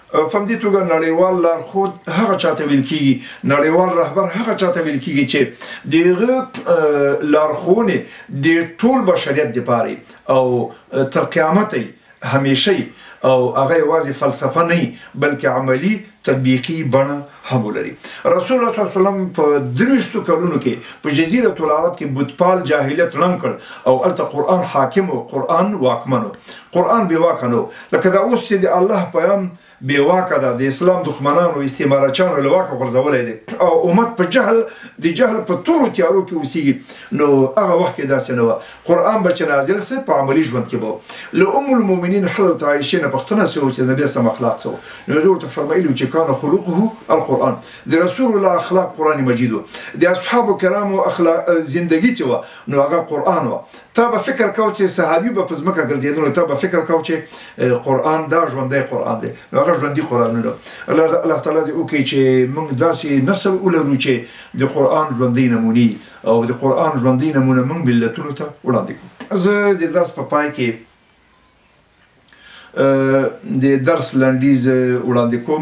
په همدې توګه نړیوال لارښود هغه چاته ویل کېږي، نړیوال رهبر هغه چاته ویل کېږي چې د هغه لارښوونې د ټول بشریت دپاره او تر قیامته همیشه او هغه یوازې فلسفه نه بلکې عملی تطبیقي بڼه هم ولري. رسول الله صلی الله علیه وسلم په 23 کلونو کې په جزیرة العرب کې بتپال جاهلیت ړنګ کړ او هلته قرآن حاکم و، قرآن واکمن و، قرآن بې واکه نه و. لکه دا اوس چې د الله پیغام بې واکه ده، د اسلام دښمنانو استعمارچیانو له واکه غورځولی دی او امت په جهل د جهل په تورو تیارو کې اوسېږي. نو هغه وخت کې داسې نه وه. قرآن به چې نازل سه په عملي ژوند کې به له ام المؤمنین حضرت عایشې نه پوښتنه سوې چې د نبي سم اخلاق څه وو. نو هغې ورته فرمایلي وو چې کان خلقه القرآن، د رسول الله اخلاق قرآن مجید و، د اصحابو کرامو اخلاق زندگی چې وه نو هغه قرآن وه. تا به فکر کو چې صحابي به په ځمکه ګرځېدلو، تا به فکر کو چې قرآن دا ژوندی قرآن دی. نو هغه ژوندي قرآنونه الله تعالی دې وکړي چې موږ داسې نسل ولرو چې د قرآن ژوندۍ نمونې او د قرآن ژوندۍ نمونه موږ ملتونو ته وړاندې کړو. زه د درس په پای کې د درس لنډیز وړاندې کوم.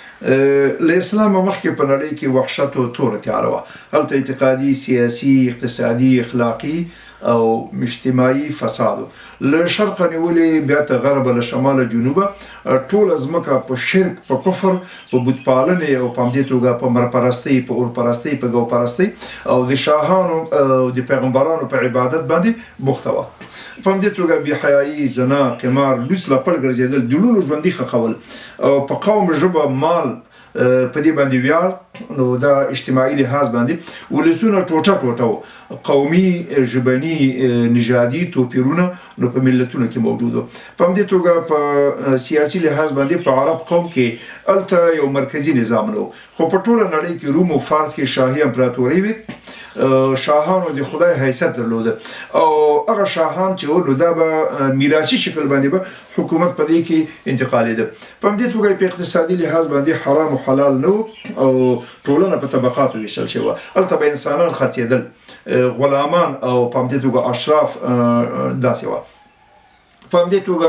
له اسلامه مخکې په نړۍ کې وحشت او توره تیاره وه. هلته اعتقادي، سیاسي، اقتصادي، اخلاقي او اجتماعي فساد و. له شرقه نیولې بیا تر غربه، له شماله جنوبه ټوله ځمکه په شرک، په کفر، په بتپالنې او په همدې توګه په مرپرستۍ، په اورپرستۍ، په ګوپرستۍ او د شاهانو او د پیغمبرانو په عبادت باندې بوخته وه. په همدې توګه بېحیایي، زنا، قمار، لوس لپړ ګرځېدل، د لوڼو ژوندي ښخول او په قوم، ژبه، مال په دې باندې ویاړ. نو دا اجتماعي لحاظ باندې ولسونه ټوټه ټوټه وو، قومي، ژبني، نژادي توپیرونه نو په ملتونو کې موجود وو. په همدې توګه په سیاسي لحاظ باندې په عرب قوم کې هلته یو مرکزي نظام نه و، خو په ټوله نړۍ کې روم او فارس کې شاهي امپراتورۍ وې. شاهانو د خدای حیثیت درلوده او هغه شاهان چې و نو دا به میراثي شکل باندې به حکومت په دې کې انتقالېده. په همدې توګه په اقتصادي لحاظ باندې حرام او حلال نه و او ټولنه په طبقاتو ویشل شوې وه. هلته به انسانان خرڅېدل، غلامان او په همدې توګه اشراف داسې وه. په همدې توګه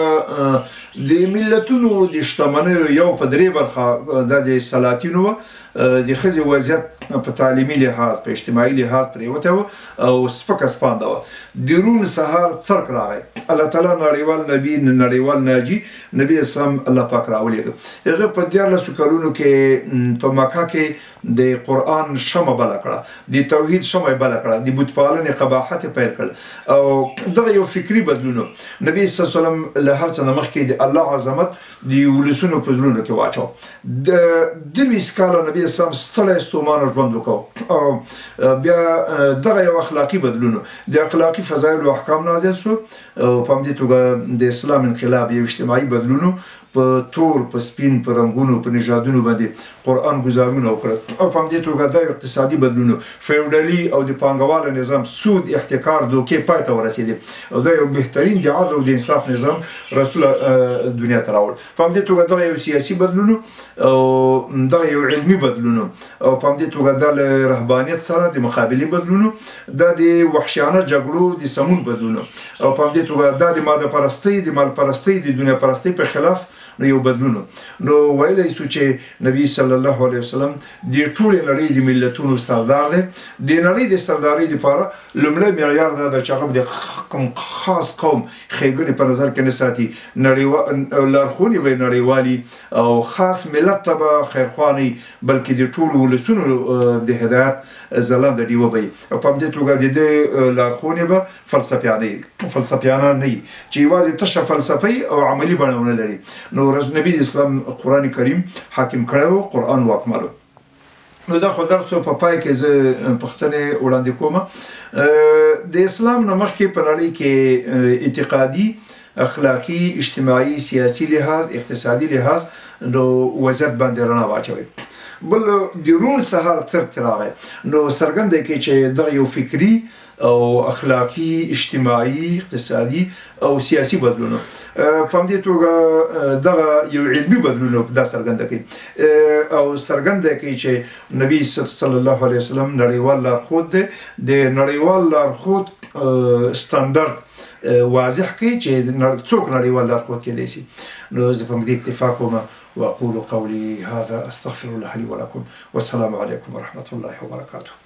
د ملتونو د شتمنیو یو په 3 برخه دا د سلاطینو وه. د ښځې وضعیت په تعلیمي لحاظ، په اجتماعي لحاظ پرېوتی وه او سپکه سپانده وه. د روم سهار څرک راغی، الله تعالی نړیوال نبي، نړیوال ناجي نبي اسلام الله پاک راولېږه. هغه په 14 کلونو کې په مکه کې د قرآن شمع بله کړه، د توحید شمع یې بله کړه، د بتپالنې قباحت یې پیل کړ او دغه یو فکري بدلون نبي صلی الله علیه وسلم له هر څه نه مخکې د الله عظمت د ولسونو په زړونو کې واچو. د 20 کاله نبي اسلام ستړی ستومانه ژوند وکړ او بیا دغه یو اخلاقي بدلون، د اخلاقي فضایل او احکام نازل شو او په همدې توګه د اسلام انقلاب یو اجتماعي بدلون په تور، په سپین، په رنګونو، په نژادونو باندې قرآن ګزارونه وکړه او په همدې توګه دا اقتصادي بدلون، فیوډالي او د پانګواله نظام، سود، احتکار، دوکې پای ته ورسېدې او دا یو بهترین د عدل او د انصاف نظام رسول دنیا ته راوړ. په همدې توګه دغه یو سیاسي بدلون او دغه یو علمي بدلون او په همدې توګه دا له رهبانیت سره د مقابلې بدلون، دا د وحشیانه جګړو د سمون بدلون او په همدې توګه دا د ماده پرستۍ، د مال پرستۍ، د دنیا پرستۍ په خلاف نو یو بدلون. نو ویلی سو چې نبی صلی الله علیه وسلم د ټولې نړۍ د ملتونو سردار دی. د نړۍ د سردارۍ لپاره لومړی معیار دا ده چې هغه د خاص قوم ښېګڼې په نظر کې نه ساتي، لارښوونې به یې نړیوالي او خاص ملت ته به خیرخوانه بلکې د ټولو ولسونو د هدایت ځلانده ډیوه به وي او په همدې توګه د ده لارښوونې به فلسفیانه نه وي چې یوازې تشه فلسفه او عملي بڼه ونه لري. نو نبي د اسلام قرآن کریم حاکم کړی و، قرآن واکمن و. نو دا خو درسو په پای کې زه پوښتنې وړاندې کوم. د اسلام نه مخکې په نړۍ کې اعتقادي، اخلاقي، اجتماعي، سیاسي لحاظ، اقتصادي لحاظ نو وضعیت باندې رڼا واچوي. بل د روم سهار څرک راغی نو څرګنده کوي چې دغه یو فکري او اخلاقي، اجتماعي، اقتصادي او سیاسي بدلون په همدې توګه دغه یو علمي بدلون دا څرګنده کوي او څرګنده کوي چې نبي صلی الله علیه وسلم نړیوال لارښود دی. د نړیوال لارښود سټانډرډ واضح کوي چې څوک نړیوال لارښود کېدای شي نو زه په دې اکتفا کوم واقول قولي هذا استغفر الله لي ولكم والسلام عليكم ورحمة الله وبركاته.